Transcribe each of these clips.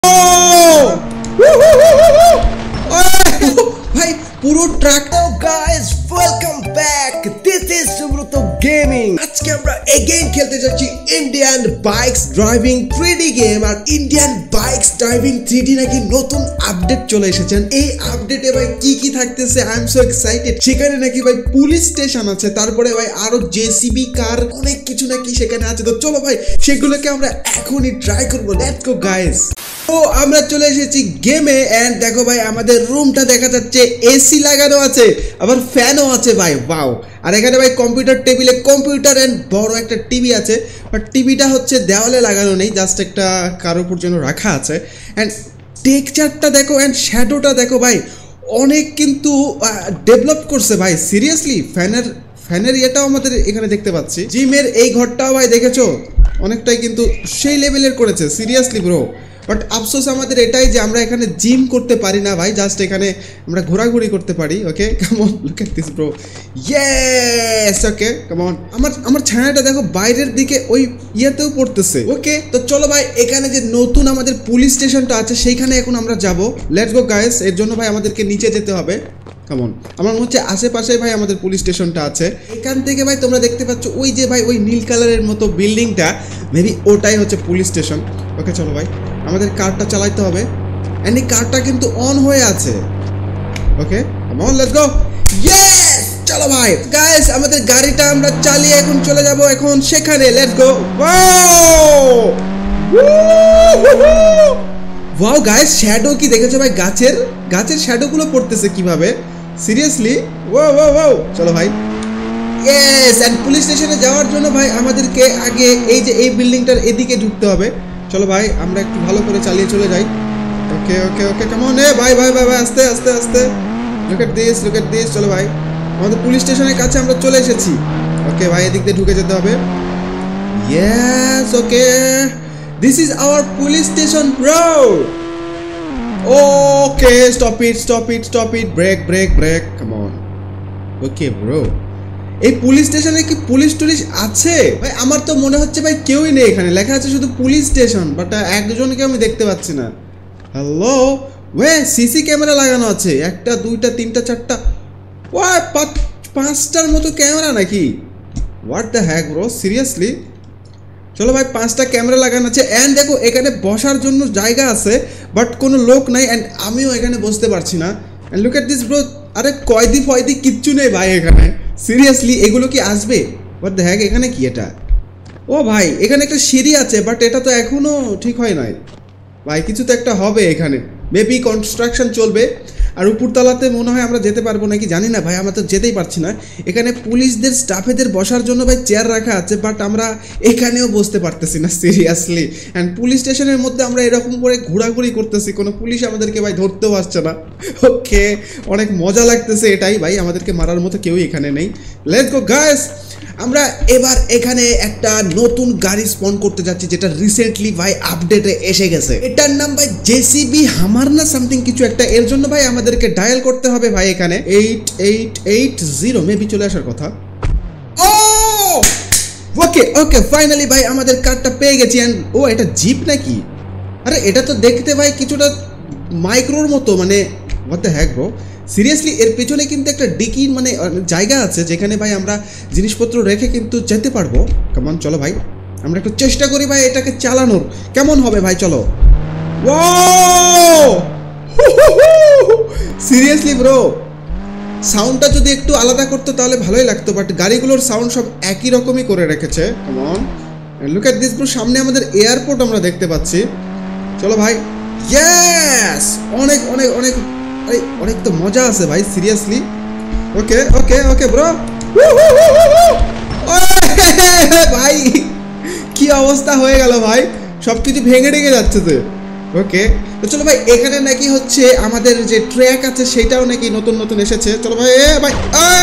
ভাই পুরো ট্রাকটা guys welcome back this is Subrata gaming. আজকে আমরা এগেইন খেলতে যাচ্ছি Indian bikes driving 3D game. আর ইন্ডিয়ান বাইকস ড্রাইভিং 3D নাকি নতুন আপডেট চলে এসেছেন। এই আপডেটে ভাই কি কি থাকতেছে আই এম সো এক্সাইটেড। সেখানে নাকি ভাই পুলিশ স্টেশন আছে, তারপরে ভাই আরো জেসিবি কার অনেক কিছু নাকি সেখানে আছে। তো চলো ভাই সেগুলোকে আমরা এখনই ট্রাই করবো। Let's go guys. তো আমরা চলে এসেছি গেমে এন্ড দেখো ভাই আমাদের রুমটা দেখা যাচ্ছে, এসি লাগানো আছে, আবার ফ্যানও আছে ভাই। ওয়াও। আর এখানে ভাই কম্পিউটার টেবিলে কম্পিউটার এন্ড বড় একটা টিভি আছে, বাট টিভিটা হচ্ছে দেওয়ালে লাগানো নেই, জাস্ট একটা কার উপর জন্য রাখা আছে। এন্ড টেক্সচারটা দেখো এন্ড শ্যাডোটা দেখো ভাই, অনেক কিন্তু ডেভেলপ করছে ভাই। সিরিয়াসলি ফ্যানের ইয়েটাও আমাদের এখানে দেখতে পাচ্ছি। জিমের এই ঘরটাও ভাই দেখেছো, অনেকটাই কিন্তু সেই লেভেলের করেছে। Seriously bro. বাট আফসোস আমাদের এটাই যে আমরা এখানে জিম করতে পারি না ভাই, জাস্ট এখানে আমরা ঘোরাঘুরি করতে পারি। Okay come on, look at this bro. Yes okay come on. আমার ছায়াটা দেখো বাইরের দিকে ওই ইয়েতেও পড়তেছে। ওকে তো চলো ভাই, এখানে যে নতুন আমাদের পুলিশ স্টেশনটা আছে সেইখানে এখন আমরা যাব। Let's go guys. এর জন্য ভাই আমাদেরকে নিচে যেতে হবে। কেমন আমার মনে হচ্ছে আশেপাশে ভাই আমাদের পুলিশ স্টেশনটা আছে। এখান থেকে ভাই তোমরা দেখতে পাচ্ছ ওই যে ভাই ওই নীল কালারের মতো বিল্ডিংটা, মেবি ওটাই হচ্ছে পুলিশ স্টেশন। ওকে চলো ভাই আমাদের কারটা চালাইতে হবে এন্ড এই কারটা কিন্তু অন হয়ে আছে। Okay come on let's go. Yes চলো ভাই গাইস, আমাদের গাড়িটা আমরা চালিয়ে এখন চলে যাব এখন সেখানে। Let's go. Wow guys, shadow কি দেখেছো ভাই? গাছের শ্যাডো গুলো পড়তেছে কিভাবে, সিরিয়াসলি ওয়াও ওয়াও ওয়াও। চলো ভাই ইয়েস। এন্ড পুলিশ স্টেশনে যাওয়ার জন্য ভাই আমাদেরকে আগে এই যে এই বিল্ডিংটার এদিকে ঢুকতে হবে। চলো ভাই আমরা একটু ভালো করে চালিয়ে চলে যাই। ওকে ওকে ওকে কেমন ভাই ভাই ভাই ভাই আস্তে আস্তে আস্তে। লুক এট দিস চলো ভাই আমাদের পুলিশ স্টেশনের কাছে আমরা চলে এসেছি। ওকে ভাই এদিক দিয়ে ঢুকে যেতে হবে। Yes okay this is our police station bro. Okay stop it break come on. Okay bro, এই পুলিশ স্টেশনে কি পুলিশ টুলিশ আছে ভাই? আমার তো মনে হচ্ছে ভাই কেউই নেই এখানে, লেখা আছে শুধু পুলিশ স্টেশন, বাট একজনকে আমি দেখতে পাচ্ছি না। হ্যালো ওয়ে, সিসি ক্যামেরা লাগানো আছে, একটা দুইটা তিনটা চারটা পাঁচটার মতো ক্যামেরা নাকি? What the heck bro, seriously. চলো ভাই 5টা ক্যামেরা লাগানো আছে এন্ড দেখো এখানে বসার জন্য জায়গা আছে, বাট কোনো লোক নাই এন্ড আমিও এখানে বসতে পারছি না। And look at this bro, আরে কয়দি ফয়দি কিচ্ছু নেই ভাই এখানে। সিরিয়াসলি এগুলো কি আসবে? হোয়াট দ্য হ্যাক, এখানে কি এটা? ও ভাই এখানে একটা সিঁড়ি আছে, বাট এটা তো এখনো ঠিক হয় নাই ভাই, কিছু তো একটা হবে এখানে, মেবি কনস্ট্রাকশন চলবে। আর উপরতলাতে মনে হয় আমরা যেতে পারবো নাকি জানি না ভাই, আমরা তো যেতেই পারছি না। এখানে পুলিশদের স্টাফেদের বসার জন্য ভাই চেয়ার রাখা আছে, বাট আমরা এখানেও বসতে পারতেছি না সিরিয়াসলি। অ্যান্ড পুলিশ স্টেশনের মধ্যে আমরা এরকম করে ঘোরাঘুরি করতেছি, কোনো পুলিশ আমাদেরকে ভাই ধরতেও আসছে না। ওকে অনেক মজা লাগতেছে এটাই ভাই, আমাদেরকে মারার মতো কেউই এখানে নেই। লেটস গো গাইস, আমরা এবার এখানে একটা নতুন গাড়ি স্পন করতে যাচ্ছি, যেটা রিসেন্টলি ভাই আপডেটে এসে গেছে। এটার নাম ভাই জেসিবি হামার না সামথিং কিছু একটা। এর জন্য ভাই আমাদেরকে ডায়াল করতে হবে ভাই এখানে 8880 মেবি চলে আসার কথা। ওকে ওকে ফাইনালি ভাই আমাদের কারটা পেয়ে গেছি। এন্ড ও এটা জিপ নাকি? আরে এটা তো দেখতে ভাই কিছুটা মাইক্রোর মতো, মানে what the heck bro. Seriously এর পেছনে কিন্তু একটা ডিকি মানে জায়গা আছে, যেখানে ভাই আমরা জিনিসপত্র রেখে কিন্তু যেতে পারবো। কেমন চলো ভাই আমরা একটু চেষ্টা করি ভাই এটাকে চালানোর, কেমন হবে ভাই চলো। সিরিয়াসলি ব্রো, সাউন্ডটা যদি একটু আলাদা করতো তাহলে ভালোই লাগতো, বাট গাড়িগুলোর সাউন্ড সব একই রকমই করে রেখেছে। কেমন লুক এট দিস ব্রো, সামনে আমাদের এয়ারপোর্ট আমরা দেখতে পাচ্ছি। চলো ভাই ইয়েস, অনেক অনেক অনেক অনেক তো মজা আছে ভাই সিরিয়াসলি। ওকে ওকে ওকে ব্রো, ভাই কি অবস্থা হয়ে গেল ভাই, সবকিছু ভেঙে ঢেঙে যাচ্ছে তো। ওকে তো চলো ভাই, এখানে নাকি হচ্ছে আমাদের যে ট্র্যাক আছে সেটাও নাকি নতুন নতুন এসেছে। চলো ভাই ভাই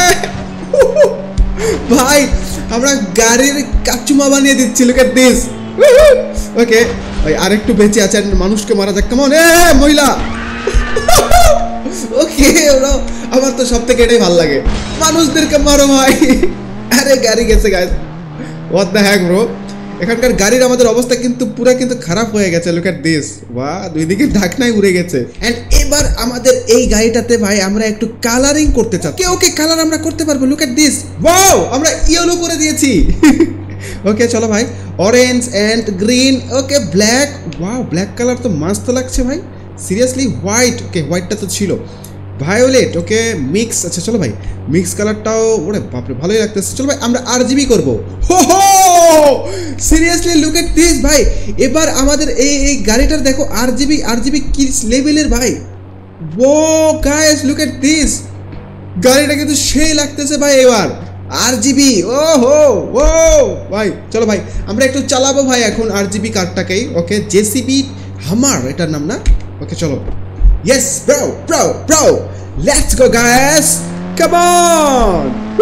ভাই আমরা গাড়ির কাচুমা বানিয়ে দিচ্ছি, লুক এট দিস। ওকে ভাই আরেকটু বেঁচে আছে, মানুষকে মারা যাক। কেমন মহিলা। ওকে ব্রো, আমার তো সব থেকে এটাই ভালো লাগে, মানুষদেরকে মারো ভাই। আরে গাড়ি গেছে guys, what the heck bro. এখানকার গাড়ির আমাদের অবস্থা কিন্তু পুরো কিন্তু খারাপ হয়ে গেছে। লুক এট দিস, বাহ, দুই দিকে ঢাকনাই উড়ে গেছে। এন্ড এবার আমাদের এই গাড়িটাতে ভাই আমরা একটু কালারিং করতে চাই। ওকে কালার আমরা করতে পারবো। লুক এট দিস, ওয়াও, আমরা ইয়েলো করে দিয়েছি। ওকে চলো ভাই, orange and green, okay black, wow black colour তো মস্ত লাগছে ভাই, সিরিয়াসলি। হোয়াইট, ওকে হোয়াইটটা তো ছিল। ভায়োলেট, ওকে মিক্স, আচ্ছা চলো ভাই মিক্স কালারটাও, ওরে বাপরে ভালোই লাগতেছে। চলো ভাই আমরা আরজিবি করবো। হো হো, সিরিয়াসলি লুক এট দিস ভাই, এবার আমাদের এই গাড়িটার দেখো আরজিবি কি লেভেলের ভাই। Oh guys look at this, গাড়িটা কিন্তু সেই লাগতেছে ভাই এবার। আরজিবি, ও হো ও ভাই, চলো ভাই আমরা একটু চালাবো ভাই এখন আরজিবি কারটাকেই। ওকে জেসিবি হামার এটার নাম না? ওকে চলো, yes bro bro bro let's go guys, come on,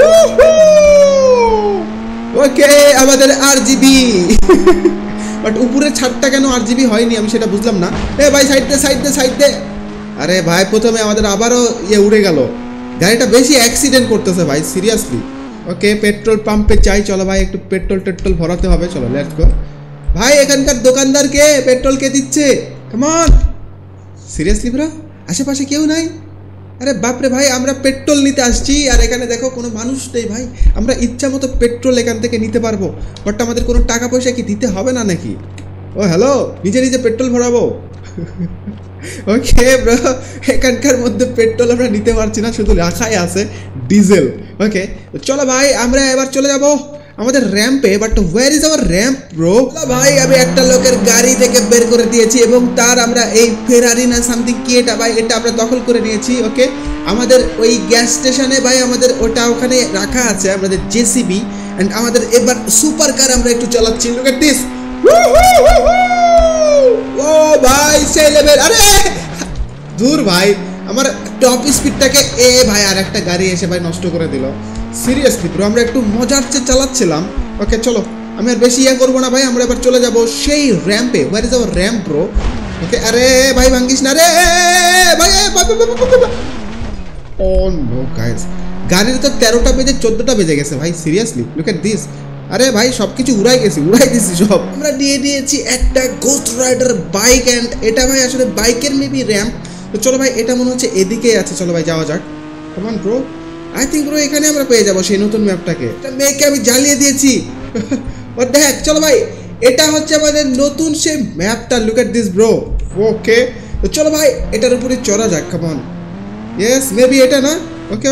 ওকে আমাদের আরজিবি। বাট উপরের ছাদটা কেন আরজিবি হয়নি আমি সেটা বুঝলাম না। এ ভাই সাইড দে। আরে ভাই প্রথমে আমাদের আবারও উড়ে গেল। গাড়িটা বেশি অ্যাক্সিডেন্ট করতেছে ভাই, সিরিয়াসলি। ওকে পেট্রোল পাম্পে চাই, চলো ভাই একটু পেট্রোল ভরাতে হবে। চলো লেটস গো ভাই। এখানকার দোকানদার কে, পেট্রোল কে দিচ্ছে? কাম অন, সিরিয়াসলি ব্রো আশেপাশে কেউ নাই? আরে বাপরে ভাই, আমরা পেট্রোল নিতে আসছি আর এখানে দেখো কোনো মানুষ নেই ভাই। আমরা ইচ্ছা মতো পেট্রোল এখান থেকে নিতে পারবো, বাট আমাদের কোনো টাকা পয়সা কি দিতে হবে না নাকি? ও হ্যালো, নিজে পেট্রোল ভরাবো? ওকে ব্রো, এখানকার মধ্যে পেট্রোল আমরা নিতে পারছি না, শুধু রাখাই আছে ডিজেল। ওকে চলো ভাই আমরা এবার চলে যাবো আমাদের র্যাম্পে। But where is our ramp bro? ভাই আমি একটা লোকের গাড়ি থেকে বের করে দিয়েছি এবং তার আমরা এই ফেরারি না সামথিং কি এটা ভাই, এটা আমরা দখল করে নিয়েছি। ওকে আমাদের ওই গ্যাস স্টেশনে ভাই আমাদের ওটা ওখানে রাখা আছে, আমাদের জেসিবি। এন্ড আমাদের এবার সুপার কার আমরা একটু চালাচ্ছি। লুক এট দিস, ও ভাই সেই লেভেল। আরে দূর ভাই, আমার টপ স্পিডটাকে ভাই আর একটা গাড়ি এসে ভাই নষ্ট করে দিল। সিরিয়াসলি ব্রো আমরা একটু মজার চেয়ে চালাচ্ছিলাম। ওকে চলো আমি আর বেশি করবো না ভাই, আমরা এবার চলে যাব সেই র্যাম্পে। Where is our ramp bro? Okay আরে ভাই ভাঙ্গিস না রে ভাই। ও নো গাইস, গাড়ির তো 13টা বেজে 14টা বেজে গেছে ভাই, সিরিয়াসলি লুক এট দিস। আরে ভাই সব কিছু উড়াই দিছি সব। আমরা নিয়ে নিয়েছি একটা গোস্ট রাইডার বাইক, অ্যান্ড এটা ভাই আসলে বাইকের মেবি র্যাম্প। তো চলো ভাই এটা মনে হচ্ছে এদিকেই আছে, চলো ভাই যাওয়া যাক। Come on bro, I think bro এখানে আমরা পেয়ে যাবো সেই নতুন ম্যাপটাকে। এটা মেয়েকে আমি জ্বালিয়ে দিয়েছি। দেখ চলো ভাই এটা হচ্ছে আমাদের নতুন সেই ম্যাপটা। Look at this bro. Okay তো চলো ভাই এটার উপরে চড়া যাক। কাম অন, ইয়েস মেবি এটা না? ওকে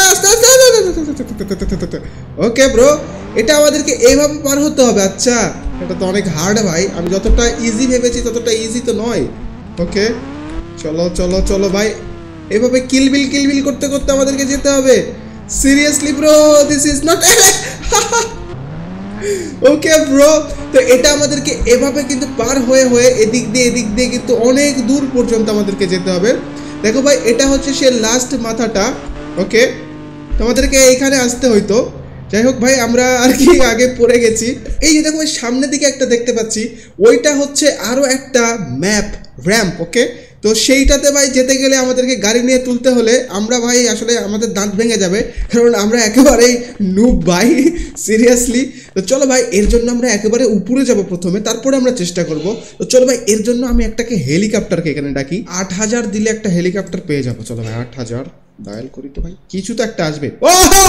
ওকে ব্রো, এটা আমাদেরকে এইভাবে পার হতে হবে। আচ্ছা এটা তো অনেক হার্ড ভাই, আমি যতটা ইজি ভেবেছি ততটা ইজি তো নয়। ওকে চলো ভাই, এভাবে কিলবিল করতে আমাদেরকে যেতে হবে। Seriously bro this is not okay bro. তো এটা আমাদেরকে এভাবে কিন্তু পার হয়ে এদিক দিয়ে কিন্তু অনেক দূর পর্যন্ত আমাদেরকে যেতে হবে। দেখো ভাই এটা হচ্ছে সে লাস্ট মাথাটা। ওকে তোমাদেরকে এইখানে আসতে হইতো, যাই হোক ভাই আমরা আর কি আগে পড়ে গেছি। এই যে দেখো ভাই সামনের দিকে একটা দেখতে পাচ্ছি, ওইটা হচ্ছে আরও একটা ম্যাপ র্যাম্প। ওকে তো সেইটাতে ভাই যেতে গেলে আমাদেরকে গাড়ি নিয়ে তুলতে হলে আমরা ভাই আসলে আমাদের দাঁত ভেঙে যাবে, কারণ আমরা একেবারেই নুব ভাই, সিরিয়াসলি। তো চলো ভাই এর জন্য আমরা একেবারে উপরে যাব প্রথমে, তারপরে আমরা চেষ্টা করব। তো চলো ভাই এর জন্য আমি একটাকে হেলিকপ্টারকে এখানে ডাকি। 8000 দিলে একটা হেলিকপ্টার পেয়ে যাবো। চলো ভাই 8000 ডায়াল করি তো ভাই, কিছু তো একটা আসবে। ও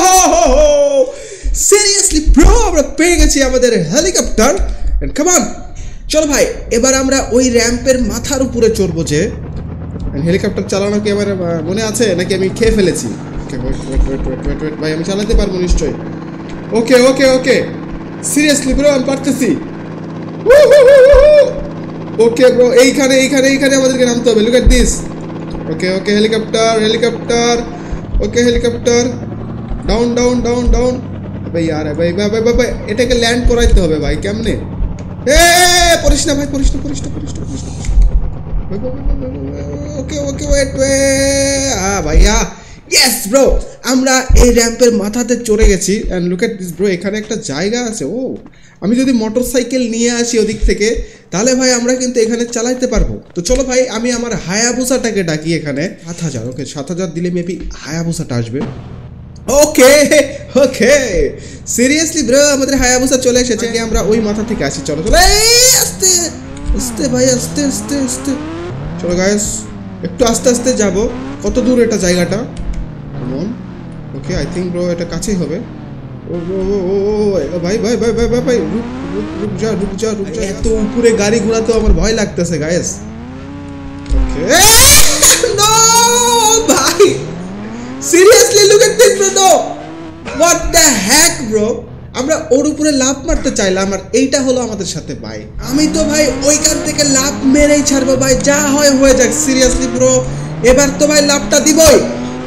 সিরিয়াসলি ব্রো আমরা পেয়ে গেছি আমাদের হেলিকপ্টার। এন্ড কাম অন চলো ভাই এবার আমরা ওই র্যাম্পের মাথার উপরে চড়বো। যে হেলিকপ্টার চালানো কি আমার মনে আছে নাকি আমি খেয়ে ফেলেছি? ওয়েট ভাই আমি চালাতে পারবো নিশ্চয়ই। ওকে সিরিয়াসলি ব্রো আমি পারতেছি। ওকে ব্রো এইখানে আমাদেরকে নামতে হবে। Look at this. Okay helicopter okay helicopter down ভাই। আর ভাই এটাকে ল্যান্ড করাইতে হবে ভাই। কেমনে? পড়িস না ভাই, পড়িস না। ওকে ওয়েট ভাইয়া, ইয়েস ব্রো আমরা এই র্যাম্পের মাথাতে চড়ে গেছি। And look at this bro, এখানে একটা জায়গা আছে। ও আমি যদি মোটরসাইকেল নিয়ে আসি ওদিক থেকে তাহলে ভাই আমরা কিন্তু এখানে চালাইতে পারবো। তো চলো ভাই আমি আমার হায়াবুসাটাকে ডাকি এখানে। 7000 ওকে 7000 দিলে মেবি হায়াবুসাটা আসবে। ওকে ওকে সিরিয়াসলি ব্রো আমাদের হায়াবুসা চলে এসেছে। আমরা ওই মাথা থেকে আসি। চলো চলো আস্তে আস্তে ভাই আস্তে আস্তে আস্তে চলো গাইস একটু আস্তে আস্তে যাব। কত দূর এটা জায়গাটা? কেমন? ওকে আই থিঙ্ক ব্রো এটা কাছেই হবে। ও ভাই ভাই ভাই ভাই ভাই রুক যা রুক যা রুক যা। এত উপরে গাড়ি ঘোড়াতে আমার ভয় লাগতেছে গাইস। ওকে নো ভাই seriously look at this bro. No what the heck bro. আমরা ওর উপরে লাফ মারতে চাইলাম আর এইটা হলো আমাদের সাথে ভাই। আমি তো ভাই ওইখান থেকে লাফ মেরেই ছাড়বো ভাই, যা হয় হয়ে যাক। সিরিয়াসলি ব্রো এবার তো ভাই লাফটা দিবই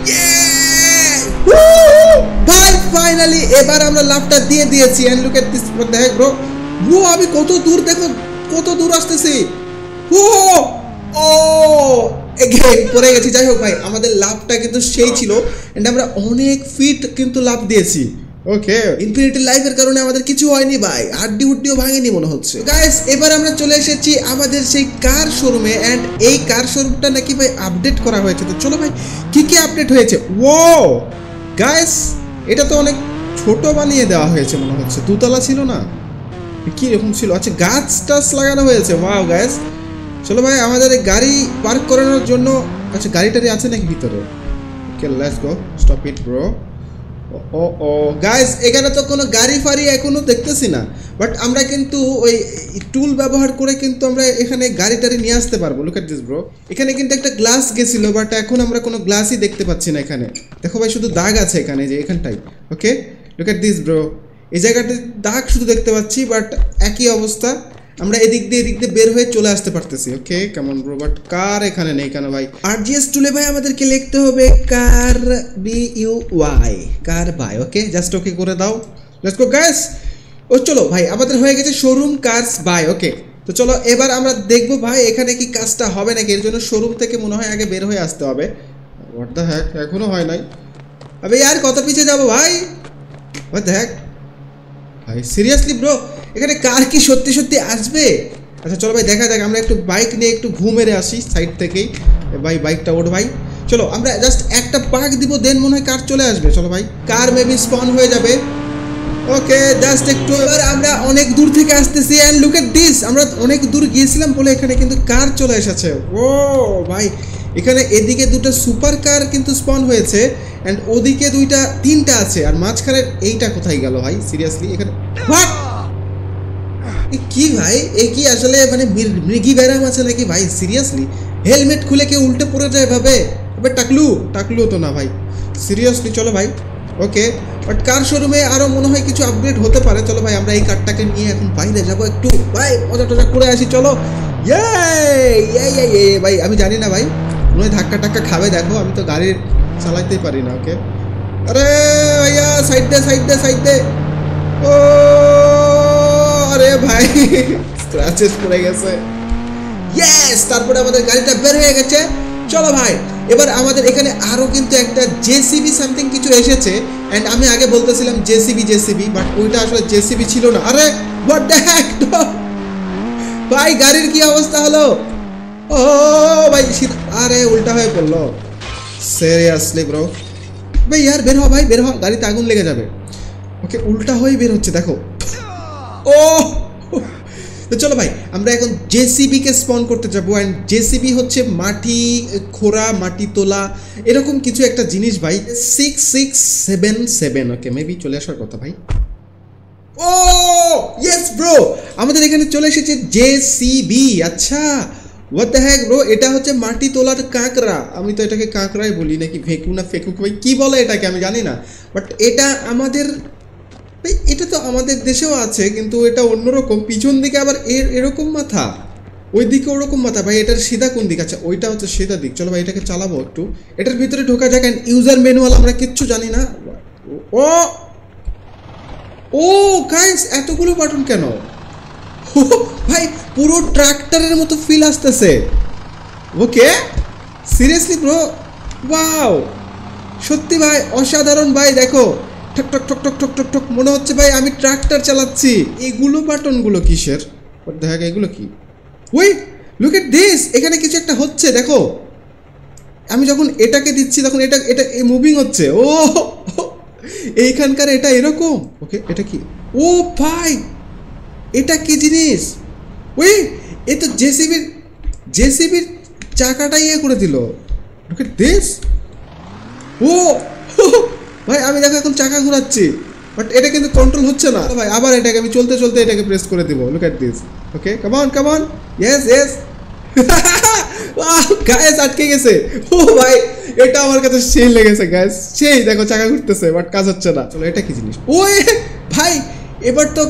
ভাই। ফাইনালি এবার আমরা লাফটা দিয়ে দিয়েছি। এন্ড লুক এট দিস দেখ ব্রো। ব্রো আমি কত দূর দেখো, কত দূর আসতেছি। ও ও এগেইন পড়ে গেছি। যাই হোক ভাই আমাদের লাফটা কিন্তু সেই ছিল এন্ড আমরা অনেক ফিট কিন্তু লাফ দিয়েছি। ওকে ইনফিনিটি লাইফের কারণে আমাদের কিছু হয়নি ভাই, হাড্ডি হুড্ডিও ভাঙেনি মনে হচ্ছে। গাইস এবার আমরা চলে এসেছি আমাদের সেই কার শোরুমে এন্ড এই কার শোরুমটা নাকি ভাই আপডেট করা হয়েছে। তো চলো ভাই কি কি আপডেট হয়েছে। ও গাইস এটা তো অনেক ছোট বানিয়ে দেওয়া হয়েছে মনে হচ্ছে। দুতলা ছিল না কি এরকম ছিল? আচ্ছা গাছ টাছ লাগানো হয়েছে। ওয়াও গাইস চলো ভাই আমাদের গাড়ি পার্ক করানোর জন্য। আচ্ছা গাড়ি টাড়ি আছে নাকি ভিতরে? Okay let's go stop it bro. Oh oh guys এখানে তো কোনো গাড়ি ফাড়ি এখনো দেখতেছি না, বাট আমরা কিন্তু ওই টুল ব্যবহার করে কিন্তু আমরা এখানে গাড়ি টাড়ি নিয়ে আসতে পারবো। Look at this bro. এখানে কিন্তু একটা গ্লাস গেছিল বাট এখন আমরা কোনো গ্লাসই দেখতে পাচ্ছি না এখানে। দেখো ভাই শুধু দাগ আছে এখানে যে এখানটাই। Okay look at this bro. এই জায়গাতে দাগ শুধু দেখতে পাচ্ছি বাট একই অবস্থা। আমরা এদিক দিয়ে বের হয়ে চলে আসতে পারতেছি। ওকে কেমন ব্রো, বাট কার এখানে নেই কেন ভাই? আরজিএস টুলে ভাই আমাদেরকে লিখতে হবে car BUY car buy. Okay just okay করে দাও। Let's go guys. ও চলো ভাই আমাদের হয়ে গেছে শোরুম কার্স বাই। ওকে তো চলো এবার আমরা দেখবো ভাই এখানে কি কাজটা হবে নাকি। এর জন্য শোরুম থেকে মনে হয় আগে বের হয়ে আসতে হবে। হোয়াট দ্য হ্যাক এখনো হয় নাই। আবে यार কত পিছে যাবো ভাই? হোয়াট দ্য হ্যাক ভাই সিরিয়াসলি ব্রো এখানে কার কি সত্যি সত্যি আসবে? আচ্ছা চলো ভাই দেখা যাক। আমরা একটু বাইক নিয়ে একটু ঘুমেরে আসি সাইড থেকেই। ভাই বাইকটা ওঠ ভাই। চলো আমরা জাস্ট একটা পাক দিব দেন মনে হয় কার চলে আসবে। চলো ভাই কার মেবি স্পন হয়ে যাবে। ওকে জাস্ট একটু এবার আমরা অনেক দূর থেকে আসতেছি অ্যান্ড লুক এট দিস। আমরা অনেক দূর গিয়েছিলাম বলে এখানে কিন্তু কার চলে এসেছে। ও ভাই এখানে এদিকে দুটো সুপার কার কিন্তু স্পন হয়েছে অ্যান্ড ওদিকে তিনটা আছে আর মাঝখানে এইটা কোথায় গেল ভাই? সিরিয়াসলি এখানে হোয়াট কি ভাই? এ কি আসলে মানে মৃগী ব্যারাম আছে নাকি ভাই? সিরিয়াসলি হেলমেট খুলে কেউ উল্টে পড়ে যায় ভাবে। এবার টাকলু তো না ভাই সিরিয়াসলি। চলো ভাই ওকে বাট কার শোরুমে আরও মনে হয় কিছু আপগ্রেড হতে পারে। চলো ভাই আমরা এই কারটাকে নিয়ে এখন বাইরে যাবো একটু ভাই মজা টজা করে আসি। চলো ভাই আমি জানি না ভাই মনে হয় ধাক্কা টাক্কা খাবে। দেখো আমি তো গাড়ি চালাইতেই পারি না। ওকে আরে ভাইয়া সাইড দে। ও আরে ভাই স্ক্র্যাচেস পড়ে গেছে। ইয়েস তারপরে আমাদের গাড়িটা বের হয়ে গেছে। চলো ভাই এবার আমাদের এখানে আরও কিন্তু একটা জেসিবি সামথিং কিছু এসেছে অ্যান্ড আমি আগে বলতেছিলাম জেসিবি বাট ওইটা আসলে জেসিবি ছিল না। আরে হোয়াট দ্য হ্যাক ভাই গাড়ির কি অবস্থা হলো? ও ভাই আরে উল্টা হয়ে পড়লো। সিরিয়াসলি ব্রো ভাই यार বের হ ভাই বের হ, গাড়িতে আগুন লেগে যাবে। ওকে উল্টা হয়ে বের হচ্ছে দেখো। ও তো চলো ভাই আমরা এখন জেসিবিকে স্পন করতে যাবো অ্যান্ড জেসিবি হচ্ছে মাটি খোঁড়া মাটি তোলা এরকম কিছু একটা জিনিস ভাই। 6677 ওকে মেবি চলে আসার কথা ভাই। ও ইয়েস ব্রো আমাদের এখানে চলে এসেছে জেসিবি। আচ্ছা হোয়াট দ্য হ্যাক ব্রো এটা হচ্ছে মাটি তোলার কাঁকড়া। আমি তো এটাকে কাঁকড়াই বলি নাকি ভেকু না ফেকুক ভাই কী বলে এটাকে আমি জানি না, বাট এটা আমাদের ভাই এটা তো আমাদের দেশেও আছে কিন্তু এটা অন্যরকম। পিছন দিকে আবার এরকম মাথা, ওই দিকে ওরকম মাথা ভাই। এটার সিধা কোন দিক? আচ্ছা ওইটা হচ্ছে সিধা দিক। চলো ভাই এটাকে চালাবো একটু। এটার ভিতরে ঢোকা যাক অ্যান্ড ইউজার ম্যানুয়াল আমরা কিচ্ছু জানি না। ও ও গাইস এতগুলো বাটন কেন ভাই? পুরো ট্রাক্টরের মতো ফিল আসতেছে। ওকে সিরিয়াসলি ব্রো ওয়াও সত্যি ভাই অসাধারণ ভাই। দেখো ঠক ঠক ঠক ঠক ঠক ঠক ঠক মনে হচ্ছে ভাই আমি ট্রাক্টর চালাচ্ছি। এগুলো বাটনগুলো কিসের? দেখা এগুলো কি? ওই লুক এট দিস এখানে কিছু একটা হচ্ছে দেখো। আমি যখন এটাকে দিচ্ছি তখন এটা মুভিং হচ্ছে। ও এইখানকার এটা এরকম। ওকে, এটা কি? ও ভাই, এটা কি জিনিস? ওই এ তো জেসিবির চাকাটা ইয়ে করে দিল। Okay this. ও ভাই, আমি দেখো এখন চাকা ঘোরাচ্ছি, বাট এটা কিন্তু কন্ট্রোল হচ্ছে না ভাই। আবার এটাকে আমি চলতে চলতে এটাকে প্রেস করে দিব। Look at this. Okay, come on. Yes guys, আটকে গেছে। ও ভাই, এটা আমার কাছে সেই লেগেছে গাইস, সেই দেখো চাকা ঘুরতেছে বাট কাজ হচ্ছে না। চলো, এটা কি জিনিস? ওই ভাই, এবার তো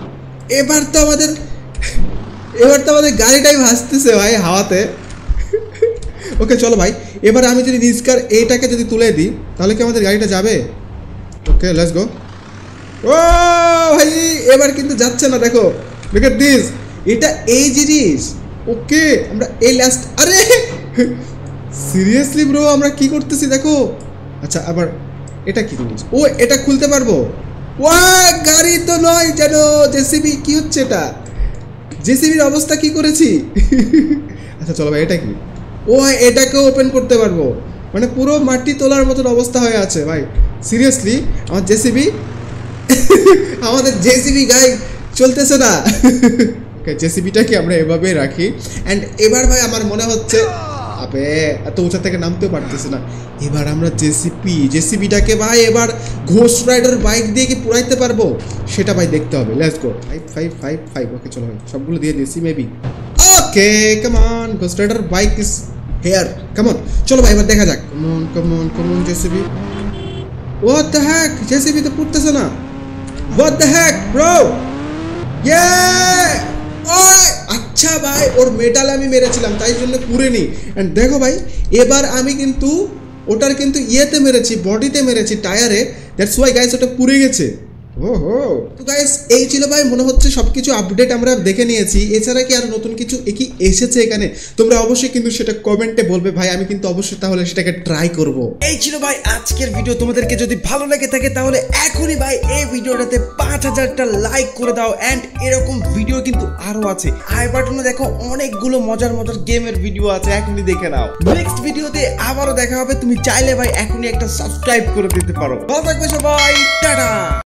আমাদের গাড়িটাই ভাসতেছে ভাই হাওয়াতে। ওকে চলো ভাই, এবার আমি যদি নিষ্কার এইটাকে যদি তুলে দিই তাহলে কি আমাদের গাড়িটা যাবে? ওকে, লেটস গো। ও ভাই, এবার কিন্তু যাচ্ছে না, দেখো। Look at this. এটা এই জিনিস। ওকে, আমরা এই লাস্ট, আরে সিরিয়াসলি ব্রো, আমরা কি করতেছি দেখো। আচ্ছা, আবার এটা কি জিনিস? ও, এটা খুলতে পারবো। ওয়া, গাড়ি তো নয় যেন জেসিবি। কি হচ্ছে এটা? জেসিবির অবস্থা কি করেছি? আচ্ছা চলো ভাই, এটা কি? ও, এটাকেও ওপেন করতে পারবো। মানে পুরো মাটি তোলার মতন অবস্থা হয়ে আছে ভাই। সিরিয়াসলি আমাদের জেসিবি গাই চলতেছে না। ওকে, জেসিবিটাকে আমরা এভাবে রাখি। অ্যান্ড এবার ভাই আমার মনে হচ্ছে, আবে এত উঁচা থেকে নামতেও পারতেছে না। এবার আমরা জেসিবিটাকে ভাই এবার ঘোস্ট রাইডার বাইক দিয়ে কি পুরাইতে পারবো সেটা ভাই দেখতে হবে। Let's go. 5. ওকে চলো ভাই, সবগুলো দিয়ে দিয়েছি মেবি। Okay, come on, ghost rider bike is here. Come on, চলো ভাই এবার দেখা যাক। Come on JCB. What the heck, JCB তো পুড়তেছে না। What the heck bro? ইয়ে, ওই আচ্ছা ভাই, ওর মেটাল আমি মেরেছিলাম তাই জন্য পুড়েনি। অ্যান্ড দেখো ভাই, এবার আমি কিন্তু ওটার কিন্তু ইয়েতে মেরেছি, বডিতে মেরেছি, টায়ারে। দ্যাটস ওয়াই গাইস ওটা পুড়ে গেছে। ওহো, তো গাইস এই ছিল ভাই, মনে হচ্ছে সবকিছু আপডেট আমরা দেখে নিয়েছি। এছাড়া কি আর নতুন কিছু কি এসেছে এখানে? তোমরা অবশ্যই কিন্তু সেটা কমেন্টে বলবে ভাই, আমি কিন্তু অবশ্যই তাহলে সেটাকে ট্রাই করব। এই ছিল ভাই আজকের ভিডিও। তোমাদেরকে যদি ভালো লেগে থাকে তাহলে এখনই ভাই এই ভিডিওটাতে 5000টা লাইক করে দাও। অ্যান্ড এরকম ভিডিও কিন্তু আরো আছে। আই বাটনে দেখো অনেকগুলো মজার গেমের ভিডিও আছে, এখনই দেখে নাও। নেক্সট ভিডিওতে আবারও দেখা হবে। তুমি চাইলে ভাই এখনই একটা সাবস্ক্রাইব করে দিতে পারো। ভালো থাকবে সবাই, টাটা।